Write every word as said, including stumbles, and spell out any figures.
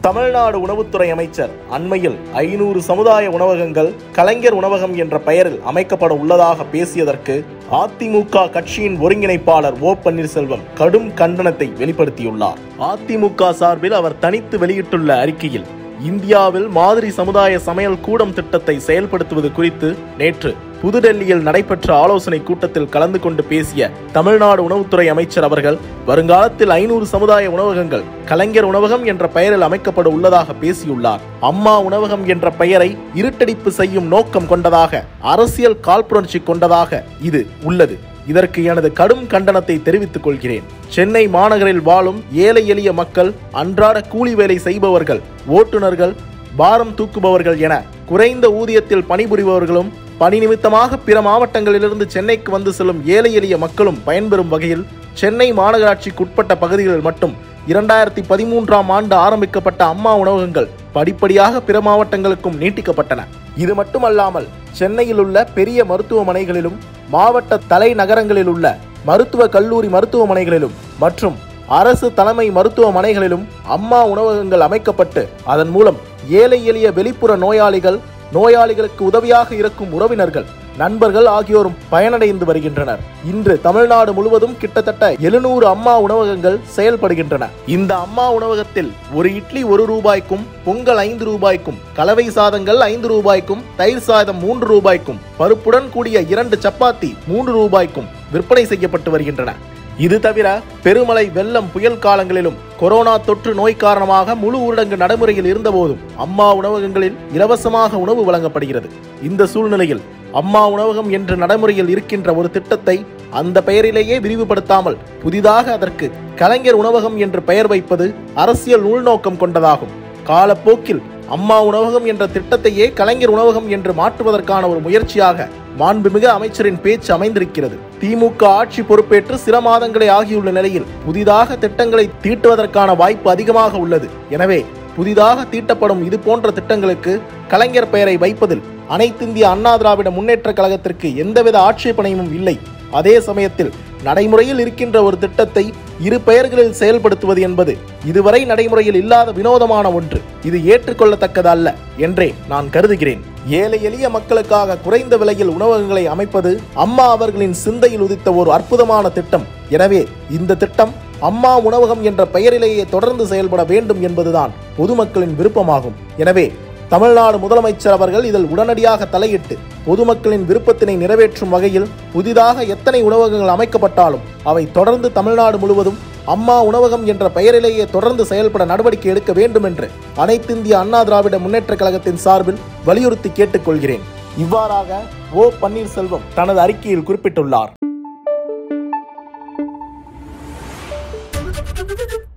தமிழ்நாடு உணவுத்துறை அமைச்சர் அண்மையில் ஐநூறு சமுதாய உணவகங்கள் கலைஞர் உணவகம் என்ற பெயரில் அமைக்கப்பட உள்ளதாக பேசியதற்கு அதிமுக கட்சியின் ஒருங்கிணைப்பாளர் ஓ பன்னீர்செல்வம் கடும் கண்டனத்தை வெளிப்படுத்தியுள்ளார். அதிமுக சார்பில் அவர் தனித்து வெளியிட்டுள்ள அறிக்கையில் இந்தியாவில் மாதிரி சமுதாய சமையல் கூடம் திட்டத்தை செயல்படுத்துவது குறித்து நேற்று புதுடெல்லியில் நடைபெற்ற ஆலோசனை கூட்டத்தில் கலந்து கொண்டு பேசிய தமிழ்நாடு உணவுத்துறை அமைச்சர் அவர்கள் வருங்காலத்தில் ஐநூறு சமுதாய உணவகங்கள் கலைஞர் உணவகம் என்ற பெயரில் அமைக்கப்பட உள்ளதாக பேசியுள்ளார். அம்மா உணவகம் என்ற பெயரை இருட்டடிப்பு செய்யும் நோக்கம் கொண்டதாக, அரசியல் காழ்ப்புணர்ச்சி கொண்டதாக இது உள்ளது. இதற்கு எனது கடும் கண்டனத்தை தெரிவித்துக் கொள்கிறேன். சென்னை மாநகரில் வாழும் ஏழை எளிய மக்கள், அன்றாட கூலி வேலை செய்பவர்கள், ஓட்டுநர்கள், பாரம் தூக்குபவர்கள் என குறைந்த ஊதியத்தில் பணிபுரிபவர்களும் பணி நிமித்தமாக பிற மாவட்டங்களிலிருந்து சென்னைக்கு வந்து செல்லும் ஏழை எளிய மக்களும் பயன்பெறும் வகையில் சென்னை மாநகராட்சிக்கு உட்பட்ட பகுதிகளில் மட்டும் இரண்டாயிரத்தி பதிமூன்றாம் ஆண்டு ஆரம்பிக்கப்பட்ட அம்மா உணவகங்கள் படிப்படியாக பிற மாவட்டங்களுக்கும் நீட்டிக்கப்பட்டன. இது மட்டுமல்லாமல் சென்னையில் உள்ள பெரிய மருத்துவமனைகளிலும் மாவட்ட தலைநகரங்களில் உள்ள மருத்துவ கல்லூரி மருத்துவமனைகளிலும் மற்றும் அரசு தலைமை மருத்துவமனைகளிலும் அம்மா உணவகங்கள் அமைக்கப்பட்டு அதன் மூலம் ஏழை எளிய வெளிப்புற நோயாளிகள், நோயாளிகளுக்கு உதவியாக இருக்கும் உறவினர்கள், நண்பர்கள் ஆகியோரும் பயனடைந்து வருகின்றனர். இன்று தமிழ்நாடு முழுவதும் கிட்டத்தட்ட எழுநூறு அம்மா உணவகங்கள் செயல்படுகின்றன. இந்த அம்மா உணவகத்தில் ஒரு இட்லி ஒரு ரூபாய்க்கும், பொங்கல் ஐந்து ரூபாய்க்கும், கலவை சாதங்கள் ஐந்து ரூபாய்க்கும், தயிர் சாதம் மூன்று ரூபாய்க்கும், பருப்புடன் கூடிய இரண்டு சப்பாத்தி மூன்று ரூபாய்க்கும் விற்பனை செய்யப்பட்டு வருகின்றன. இது தவிர பெருமழை, வெள்ளம், புயல் காலங்களிலும் கொரோனா தொற்று நோய் காரணமாக முழு ஊரடங்கு நடைமுறையில் இருந்தபோதும் அம்மா உணவகங்களில் இலவசமாக உணவு வழங்கப்படுகிறது. இந்த சூழ்நிலையில் அம்மா உணவகம் என்ற நடைமுறையில் இருக்கின்ற ஒரு திட்டத்தை அந்த பெயரிலேயே விரிவுபடுத்தாமல் புதிதாக அதற்கு கலைஞர் உணவகம் என்று பெயர் வைப்பது அரசியல் உள்நோக்கம் கொண்டதாகும். காலப்போக்கில் அம்மா உணவகம் என்ற திட்டத்தையே கலைஞர் உணவகம் என்று மாற்றுவதற்கான ஒரு முயற்சியாக மாண்புமிகு அமைச்சரின் பேச்சு அமைந்திருக்கிறது. திமுக ஆட்சி பொறுப்பேற்று சில மாதங்களே ஆகியுள்ள நிலையில் புதிதாக திட்டங்களை தீட்டுவதற்கான வாய்ப்பு அதிகமாக உள்ளது. எனவே புதிதாக தீட்டப்படும் இது போன்ற திட்டங்களுக்கு கலைஞர் பெயரை வைப்பதில் அனைத்திந்திய அண்ணா திராவிட முன்னேற்ற கழகத்திற்கு எந்தவித ஆட்சேபனையும் இல்லை. அதே சமயத்தில் நடைமுறையில் இருக்கின்ற ஒரு திட்டத்தை இரு பெயர்களில் செயல்படுத்துவது என்பது இதுவரை நடைமுறையில் இல்லாத வினோதமான ஒன்று. இது ஏற்றுக்கொள்ளத்தக்கது அல்ல என்றே நான் கருதுகிறேன். ஏழை எளிய மக்களுக்காக குறைந்த விலையில் உணவகங்களை அமைப்பது அம்மா அவர்களின் சிந்தையில் உதித்த ஒரு அற்புதமான திட்டம். எனவே இந்த திட்டம் அம்மா உணவகம் என்ற பெயரிலேயே தொடர்ந்து செயல்பட வேண்டும் என்பதுதான் பொதுமக்களின் விருப்பமாகும். எனவே தமிழ்நாடு முதலமைச்சர் அவர்கள் இதில் உடனடியாக தலையிட்டு பொதுமக்களின் விருப்பத்தினை நிறைவேற்றும் வகையில் புதிதாக எத்தனை உணவகங்கள் அமைக்கப்பட்டாலும் அவை தொடர்ந்து தமிழ்நாடு முழுவதும் அம்மா உணவகம் என்ற பெயரிலேயே தொடர்ந்து செயல்பட நடவடிக்கை எடுக்க வேண்டும் என்று அனைத்திந்திய அண்ணா திராவிட முன்னேற்ற கழகத்தின் சார்பில் வலியுறுத்தி கேட்டுக்கொள்கிறேன். இவ்வாறாக ஓ பன்னீர்செல்வம் தனது அறிக்கையில் குறிப்பிட்டுள்ளார்.